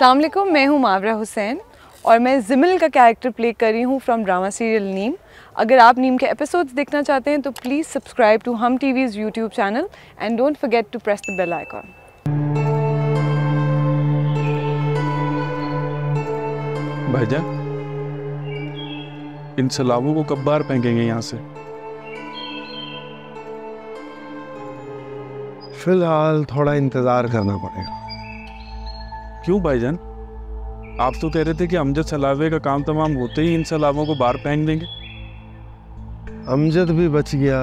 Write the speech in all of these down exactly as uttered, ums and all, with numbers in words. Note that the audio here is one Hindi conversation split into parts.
अस्सलाम वालेकुम, मैं हूँ मावरा हुसैन और मैं ज़िमिल का कैरेक्टर प्ले कर रही हूँ फ्रॉम ड्रामा सीरियल नीम। अगर आप नीम के एपिसोड्स देखना चाहते हैं तो please subscribe to Hum TV's YouTube channel and don't forget to press the bell icon. भाईजान, इन सलाबों को कब बाहर फेंकेंगे यहाँ से? फिलहाल थोड़ा इंतजार करना पड़ेगा। क्यों भाईजान? आप तो कह रहे थे कि अमजद सलावे का काम तमाम होते ही इन सलाबों को बाहर फेंक देंगे। अमजद भी बच गया,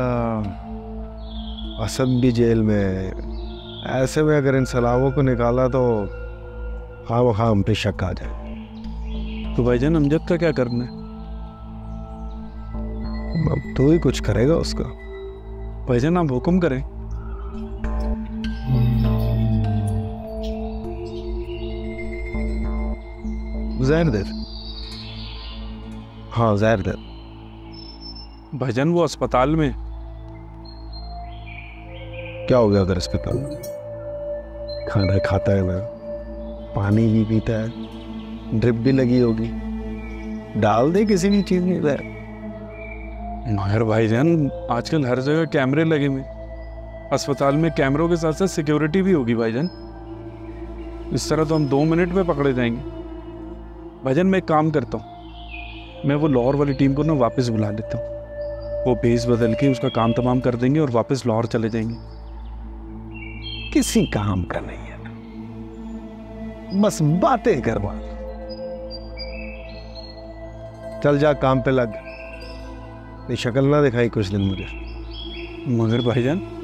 असद भी जेल में। ऐसे में अगर इन सलाबों को निकाला तो खाम खाम हम पे शक आ जाए। तो भाईजान अमजद का क्या करना है? अब तो ही कुछ करेगा उसका। भाईजान आप हुक्म करें। जहर दे। हाँ जहर दे। भाईजान वो अस्पताल में। क्या हो गया अगर अस्पताल में? खाना खाता है ना, पानी भी पीता है, ड्रिप भी लगी होगी, डाल दे किसी भी चीज में जहर। मगर भाईजान आजकल हर जगह कैमरे लगे हुए, अस्पताल में कैमरों के साथ साथ सिक्योरिटी भी होगी भाईजान। इस तरह तो हम दो मिनट में पकड़े जाएंगे। भाईजान मैं एक काम करता हूँ, मैं वो लाहौर वाली टीम को ना वापस बुला लेता हूँ। वो भेस बदल के उसका काम तमाम कर देंगे और वापस लाहौर चले जाएंगे। किसी काम का नहीं है, बस बातें करवा। चल जा काम पे लग, शक्ल ना दिखाई कुछ दिन मुझे। मगर भाईजान